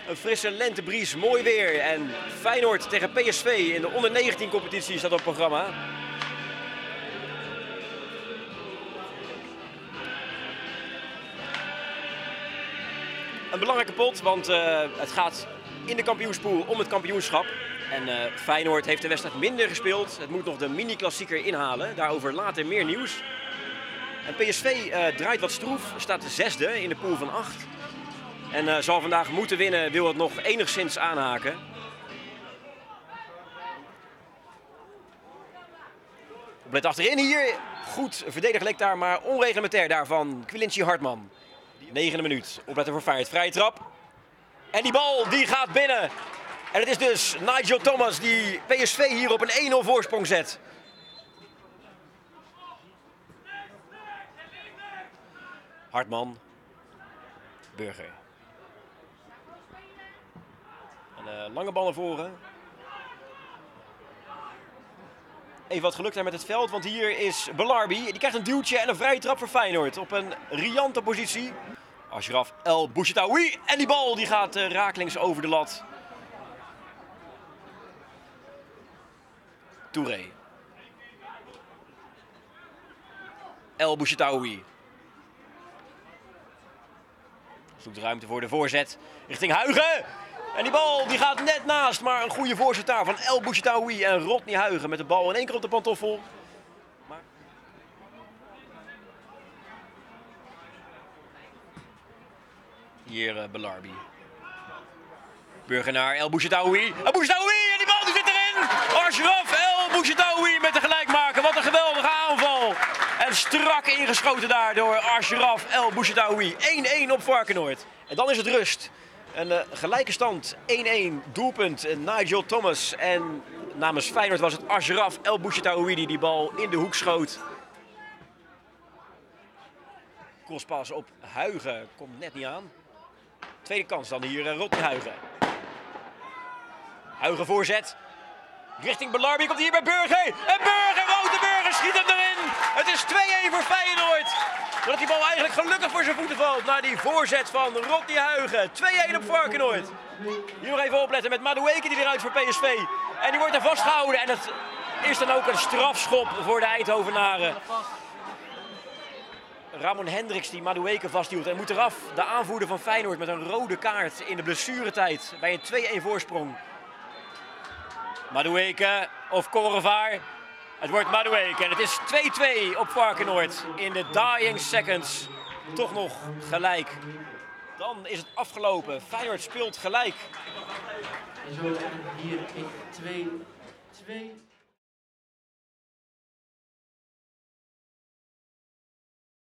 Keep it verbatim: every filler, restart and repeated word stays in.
Een frisse lentebries, mooi weer. En Feyenoord tegen P S V in de onder negentien competitie staat op het programma. Een belangrijke pot, want uh, het gaat in de kampioenspool om het kampioenschap. En uh, Feyenoord heeft de wedstrijd minder gespeeld. Het moet nog de mini-klassieker inhalen. Daarover later meer nieuws. En P S V uh, draait wat stroef, staat zesde in de pool van acht. En uh, zal vandaag moeten winnen, wil het nog enigszins aanhaken. Oplet achterin hier. Goed verdedigd leek daar, maar onreglementair daarvan Quilinci Hartman. Negende minuut. Opletten voor Feyenoord. Vrije trap. En die bal die gaat binnen. En het is dus Nigel Thomas die P S V hier op een één nul voorsprong zet. Hartman. Burger. Een uh, lange bal naar voren. Even wat geluk daar met het veld, want hier is Belarbi. Die krijgt een duwtje en een vrije trap voor Feyenoord op een riante positie. Ashraf El Bouchatoui. En die bal die gaat uh, rakelings over de lat. Touré. El Bouchatoui. Zoekt ruimte voor de voorzet richting Huigen. En die bal die gaat net naast, maar een goede voorzet daar van El Bouchatoui en Rodney Huigen met de bal in één keer op de pantoffel. Maar... Hier uh, Belarbi. Burger naar El Bouchatoui. El Bouchatoui en die bal die zit erin. Ashraf El Bouchatoui met de gelijkmaker. Wat een geweldige aanval. En strak ingeschoten daar door Ashraf El Bouchatoui. één één op Varkenoord. En dan is het rust. Een uh, gelijke stand, één één, doelpunt uh, Nigel Thomas. En namens Feyenoord was het Ashraf El Bouchatoui die die bal in de hoek schoot. Crosspas op Huigen, komt net niet aan. Tweede kans dan hier, uh, Rodney Huigen. Huigen voorzet. Richting Belarbi komt hier bij Burger. En Burger, Wouter Burger schiet hem erin. Het is twee één voor Feyenoord. Doordat die bal eigenlijk gelukkig voor zijn voeten valt. Naar die voorzet van Rodney Huigen. twee één op Varkenoord. Hier nog even opletten met Madueke die eruit voor P S V. En die wordt er vastgehouden. En het is dan ook een strafschop voor de Eindhovenaren. Ramon Hendricks die Madueke vasthield. En moet eraf. De aanvoerder van Feyenoord met een rode kaart in de blessuretijd. Bij een twee één voorsprong. Madueke of Korevaar. Het wordt Madueke en het is twee twee op Varkenoord in de dying seconds. Toch nog gelijk. Dan is het afgelopen. Feyenoord speelt gelijk. En zo hier twee twee.